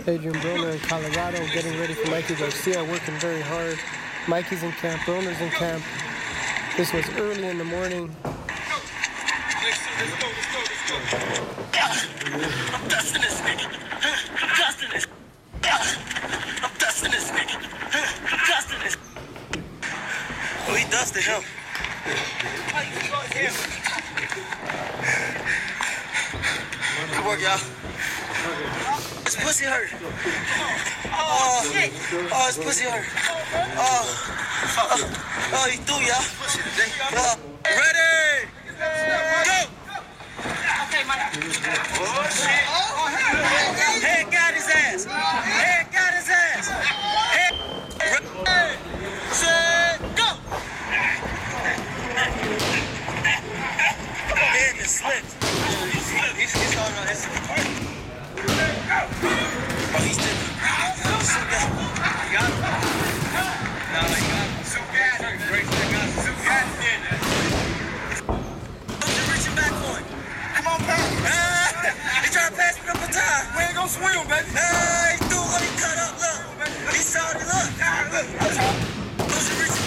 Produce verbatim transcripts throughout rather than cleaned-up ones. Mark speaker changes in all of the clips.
Speaker 1: Adrian Broner in Colorado, getting ready for Mikey Garcia, working very hard. Mikey's in camp, Broner's in camp. This was early in the morning.
Speaker 2: I'm dusting this nigga. I'm dusting this. I'm dusting this nigga. I'm dusting this. Oh, he dusted him. Good work, y'all. His pussy hurt. Oh, oh, his pussy hurt. Oh, oh, oh he threw y'all. Uh, ready? Go! Okay, Mike. Oh, shit. Head got his ass. Head got his ass. Head. Ready? Set. Go! Head is slipped. He's slipped. He's, he's on his party. Oh, he's still. So good. You got him? No, you got him. So gas. Break that gun. So gas. You're reaching back for it. Come on, pass. Ah, he trying to pass me the baton. We ain't gonna swing him, baby. Ah, he threw what he cut up. Look. He saw it. Look. Look. Who's he reaching?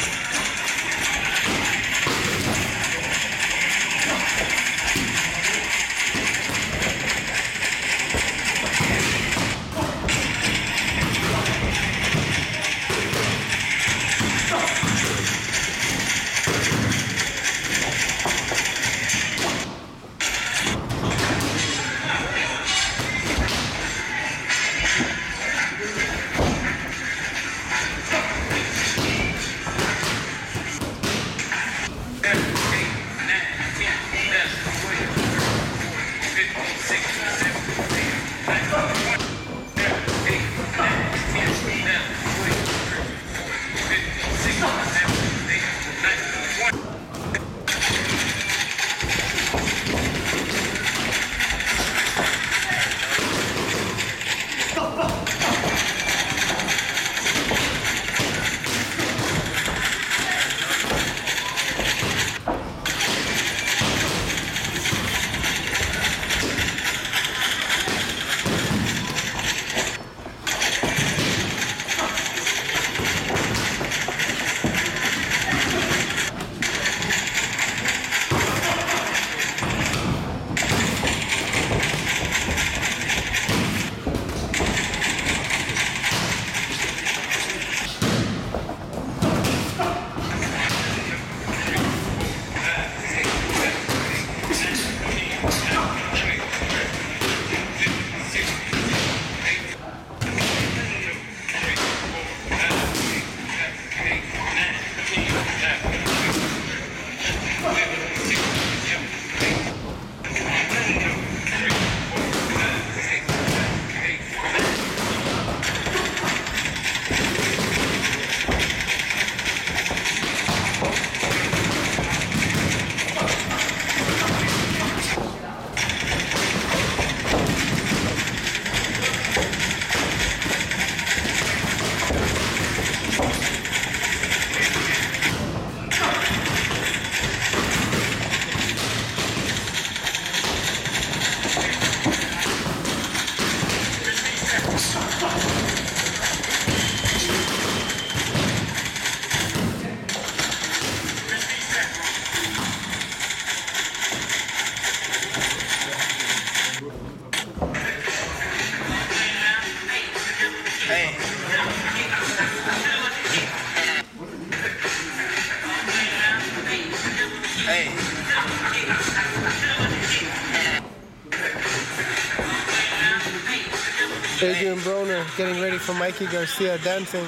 Speaker 1: Adrian Broner getting ready for Mikey Garcia dancing.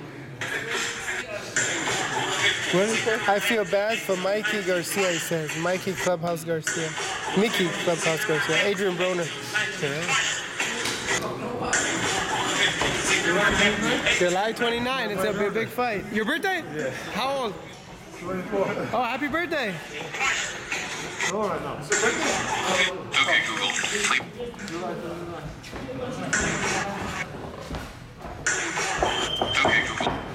Speaker 1: What is that? I feel bad for Mikey Garcia, he says. Mikey Clubhouse Garcia. Mickey Clubhouse Garcia. Adrian Broner. Okay. July twenty-ninth, it's gonna be a big fight. Your birthday?
Speaker 3: Yeah.
Speaker 1: How old?
Speaker 3: twenty-four.
Speaker 1: Oh, happy birthday.
Speaker 3: All right now.
Speaker 4: Okay, Google. Sleep. Okay, Google.